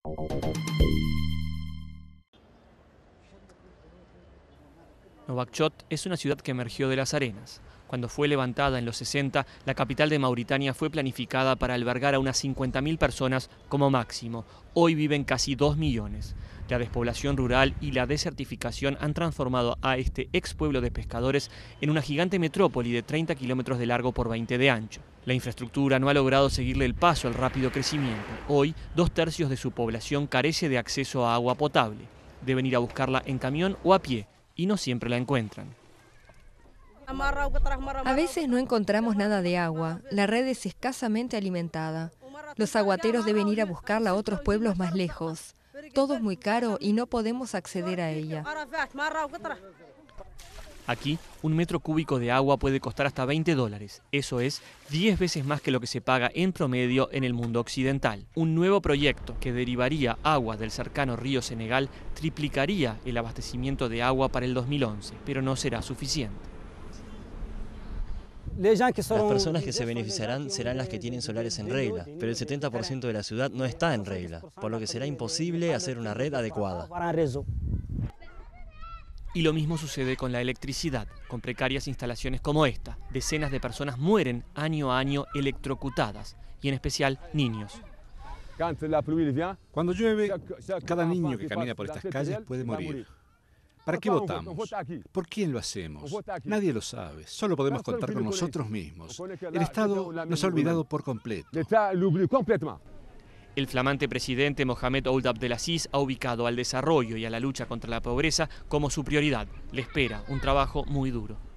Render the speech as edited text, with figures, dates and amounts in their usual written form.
Nouakchott es una ciudad que emergió de las arenas. Cuando fue levantada en los 60, la capital de Mauritania fue planificada para albergar a unas 50.000 personas como máximo. Hoy viven casi 2 millones. La despoblación rural y la desertificación han transformado a este ex pueblo de pescadores en una gigante metrópoli de 30 kilómetros de largo por 20 de ancho. La infraestructura no ha logrado seguirle el paso al rápido crecimiento. Hoy, 2/3 de su población carece de acceso a agua potable. Deben ir a buscarla en camión o a pie, y no siempre la encuentran. A veces no encontramos nada de agua, la red es escasamente alimentada. Los aguateros deben ir a buscarla a otros pueblos más lejos. Todo es muy caro y no podemos acceder a ella. Aquí, un metro cúbico de agua puede costar hasta $20. Eso es 10 veces más que lo que se paga en promedio en el mundo occidental. Un nuevo proyecto que derivaría agua del cercano río Senegal triplicaría el abastecimiento de agua para el 2011, pero no será suficiente. Las personas que se beneficiarán serán las que tienen solares en regla, pero el 70% de la ciudad no está en regla, por lo que será imposible hacer una red adecuada. Y lo mismo sucede con la electricidad, con precarias instalaciones como esta. Decenas de personas mueren año a año electrocutadas, y en especial niños. Cuando llueve, cada niño que camina por estas calles puede morir. ¿Para qué votamos? ¿Por quién lo hacemos? Nadie lo sabe. Solo podemos contar con nosotros mismos. El Estado nos ha olvidado por completo. El flamante presidente Mohamed Ould Abdelaziz ha ubicado al desarrollo y a la lucha contra la pobreza como su prioridad. Le espera un trabajo muy duro.